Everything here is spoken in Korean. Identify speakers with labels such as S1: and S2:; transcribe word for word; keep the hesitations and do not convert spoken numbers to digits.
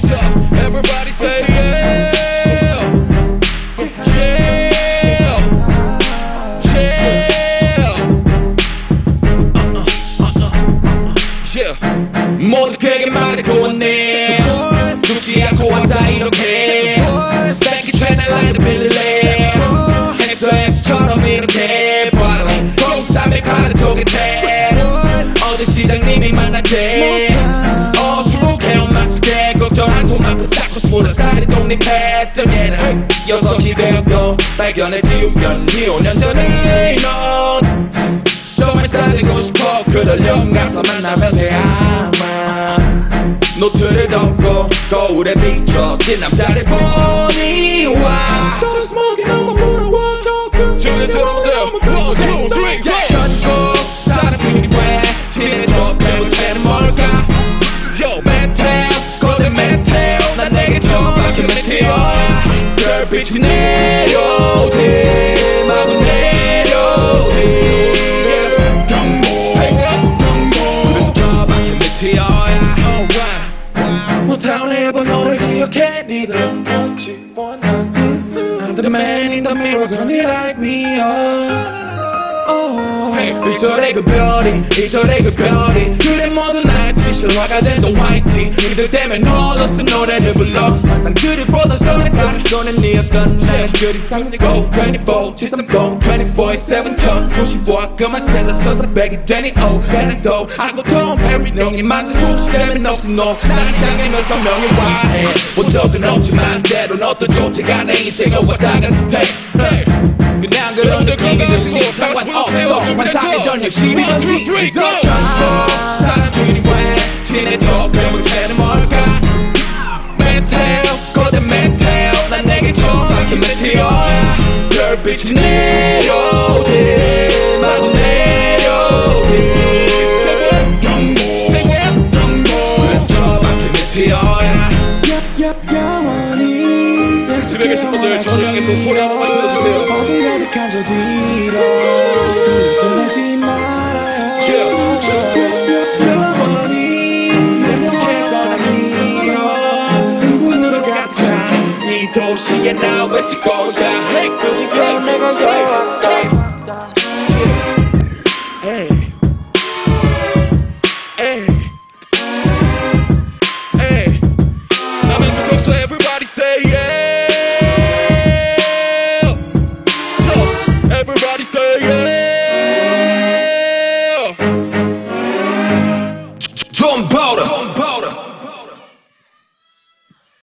S1: Everybody say yeah. 모두 그에게 말해보았네 죽지 않고 왔다 이렇게 Back in China like the 빌릴래 엑스오에스처럼 이렇게 바로 공삼백팔 쪽에 대 어제 시장님이 만났대 어수룩해 엄마 속에 걱정한 그만큼 쌓고 스물한 살이 독립했던 얘는 여섯 시 되었고 발견했지 우연히 오 년 전에 넌 정말 사귀고 싶어 그러려면 가서 만나면 돼 아마 노트를 덮고 거울에 비춰진 남자를 보니 와 Just smoking on my motor 조금 조용스러운데요 one, two, three, go 전국 사람들이 왜 친해져 배우체는 뭘까 Yo, Meteor, golden Meteor 난 내게 처음 박힌 Meteor야 별빛이 내려오지 마구 내려오지 못하는 해본 너를 기억해 니들은 뭐지 원하 I'm the man in the mirror girl you like me oh 이절의 그 별이 이절의 그 별이 그래 모두 나의 실화가 된 동 화이트 니들 때문에 놀랐어 노래를 불러 항상 그를 보던 손에 다른 손엔 니였던 나의 그리 상대고 twenty-four 칠삼공 twenty-four seven 천구십오 그만 생각 천사백이 되니 oh 배낭도 하고 돈 베리 농이 만든 혹시 때문에 없어 너 나를 향해 몇천 명이 와해 본 적은 없지만 때론 어떤 존재가 내 인생을 왔다 갔을 테 그냥 그런 느낌이 드시니 상관없어 환상이던 열심이던지 있어 전부 사람들이 왜 친해져 별문제는 뭘까 Meteor golden Meteor 난 내게 처음 박힌 Meteor야 별빛이 내려오지 마구 내려오지 그래서 처음 박힌 Meteor야 영원히
S2: 집에 계신 분들 저를 향해서 소리 한 번만 질러주세요
S1: 어둠 가득한 저 뒤로 보내지 말아요 영원히 내 손에 걸어 흥분으로 가득 찬 이 도시에 나